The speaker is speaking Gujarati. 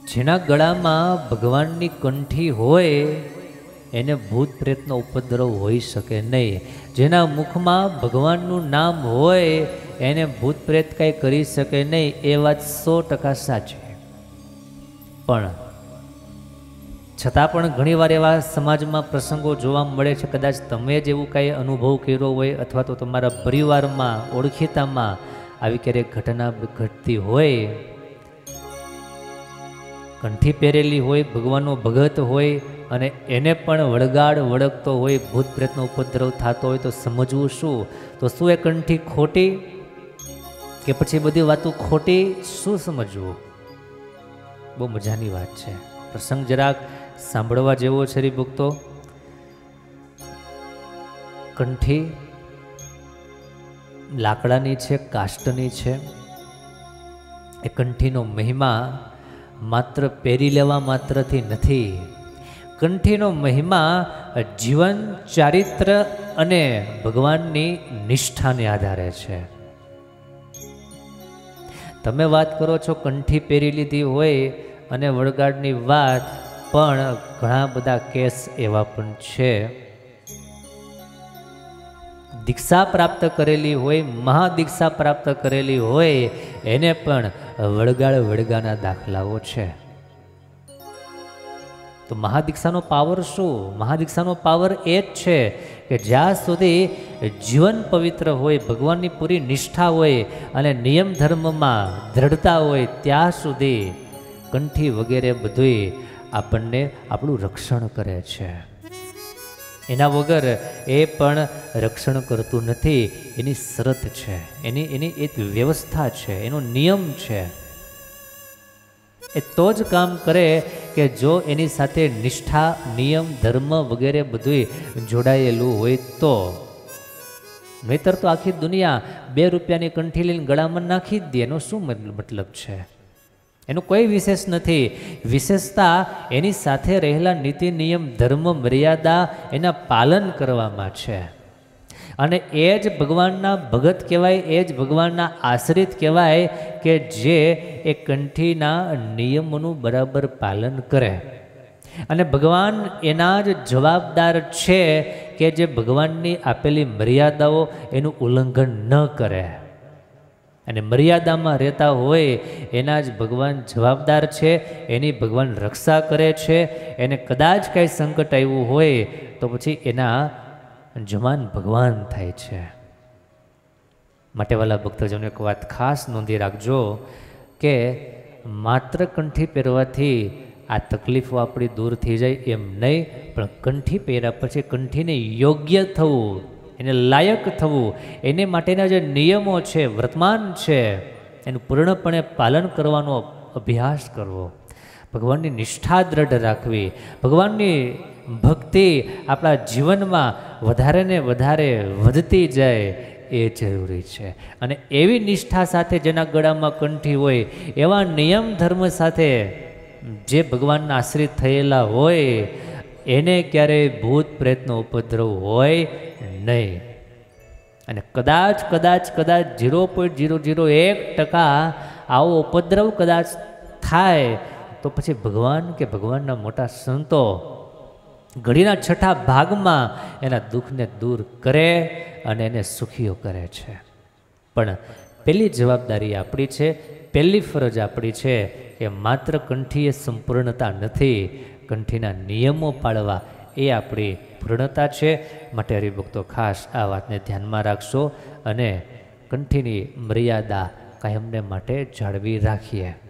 જેના ગળામાં ભગવાનની કંઠી હોય એને ભૂત પ્રેતનો ઉપદ્રવ હોઈ શકે નહીં. જેના મુખમાં ભગવાનનું નામ હોય એને ભૂત પ્રેત કાંઈ કરી શકે નહીં. એ વાત 100% સાચી. પણ છતાં પણ ઘણીવાર એવા સમાજમાં પ્રસંગો જોવા મળે છે, કદાચ તમે જ એવું કાંઈ અનુભવ કર્યો હોય અથવા તો તમારા પરિવારમાં ઓળખીતામાં આવી ક્યારેક ઘટના ઘટતી હોય, કંઠી પહેરેલી હોય, ભગવાનનો ભગત હોય અને એને પણ વળગાડ વળગતો હોય, ભૂત પ્રેતનો ઉપદ્રવ થતો હોય, તો સમજવું શું? તો શું એ કંઠી ખોટી કે પછી બધી વાતો ખોટી? શું સમજવું? બહુ મજાની વાત છે. પ્રસંગ જરાક સાંભળવા જેવો છે હરિભક્તો. કંઠી લાકડાની છે, કાષ્ટની છે. એ કંઠીનો મહિમા માત્ર પહેરી લેવા માત્રથી નથી. કંઠીનો મહિમા જીવન, ચારિત્ર અને ભગવાનની નિષ્ઠાને આધારે છે. તમે વાત કરો છો કંઠી પહેરી લીધી હોય અને વળગાડની વાત, પણ ઘણા બધા કેસ એવા પણ છે. દીક્ષા પ્રાપ્ત કરેલી હોય, મહાદીક્ષા પ્રાપ્ત કરેલી હોય, એને પણ વળગાડ વળગાના દાખલાઓ છે. તો મહાદીક્ષાનો પાવર શું? મહાદીક્ષાનો પાવર એ જ છે કે જ્યાં સુધી જીવન પવિત્ર હોય, ભગવાનની પૂરી નિષ્ઠા હોય અને નિયમ ધર્મમાં દ્રઢતા હોય, ત્યાં સુધી કંઠી વગેરે બધુંય આપણને આપણું રક્ષણ કરે છે. એના વગર એ પણ રક્ષણ કરતું નથી. એની શરત છે, એની એક વ્યવસ્થા છે, એનો નિયમ છે. એ તો જ કામ કરે કે જો એની સાથે નિષ્ઠા, નિયમ, ધર્મ વગેરે બધુંય જોડાયેલું હોય તો. નહીતર તો આખી દુનિયા 2 રૂપિયાની કંઠી લઈને ગળામાં નાખી જ દે. એનો શું મતલબ છે? એનું કોઈ વિશેષ નથી. વિશેષતા એની સાથે રહેલા નીતિ, નિયમ, ધર્મ, મર્યાદા એના પાલન કરવામાં છે. અને એ જ ભગવાનના ભગત કહેવાય, એ જ ભગવાનના આશ્રિત કહેવાય કે જે એ કંઠીના નિયમોનું બરાબર પાલન કરે. અને ભગવાન એના જ જવાબદાર છે કે જે ભગવાનની આપેલી મર્યાદાઓ એનું ઉલ્લંઘન ન કરે. અને મર્યાદામાં રહેતા હોય એના જ ભગવાન જવાબદાર છે, એની ભગવાન રક્ષા કરે છે. એને કદાચ કાંઈ સંકટ આવ્યું હોય તો પછી એના જમાન ભગવાન થાય છે. માટે વાલા ભક્તજનો એક વાત ખાસ નોંધી રાખજો કે માત્ર કંઠી પહેરવાથી આ તકલીફો આપણી દૂર થઈ જાય એમ નહીં, પણ કંઠી પહેર્યા પછી કંઠીને યોગ્ય થવું, એને લાયક થવું, એને માટેના જે નિયમો છે, વર્તમાન છે, એનું પૂર્ણપણે પાલન કરવાનો અભ્યાસ કરવો. ભગવાનની નિષ્ઠા દ્રઢ રાખવી, ભગવાનની ભક્તિ આપણા જીવનમાં વધારે ને વધારે વધતી જાય એ જરૂરી છે. અને એવી નિષ્ઠા સાથે જેના ગળામાં કંઠી હોય, એવા નિયમ ધર્મ સાથે જે ભગવાનના આશ્રિત થયેલા હોય, એને ક્યારેય ભૂત પ્રેતનો ઉપદ્રવ હોય નહીં. અને કદાચ 0.001% આવો ઉપદ્રવ કદાચ થાય તો પછી ભગવાન કે ભગવાનના મોટા સંતો ઘડીના છઠ્ઠા ભાગમાં એના દુઃખને દૂર કરે અને એને સુખીઓ કરે છે. પણ પહેલી જવાબદારી આપણી છે, પહેલી ફરજ આપણી છે કે માત્ર કંઠી એ સંપૂર્ણતા નથી, કંઠીના નિયમો પાળવા એ આપણી પૂર્ણતા છે. માટે હરિભક્તો ખાસ આ વાતને ધ્યાનમાં રાખશો અને કંઠીની મર્યાદા કાયમને માટે જાળવી રાખીએ.